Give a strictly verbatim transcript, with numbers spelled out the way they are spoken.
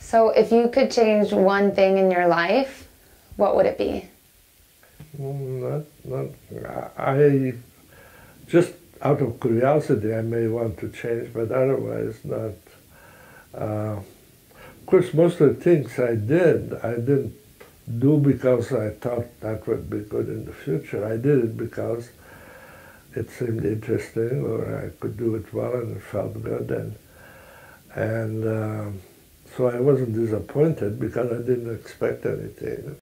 So if you could change one thing in your life, what would it be? Mm, Not, not, I, just out of curiosity, I may want to change, but otherwise not. Uh, of course, most of the things I did, I didn't do because I thought that would be good in the future. I did it because it seemed interesting, or I could do it well and it felt good. And, and um, so I wasn't disappointed because I didn't expect anything.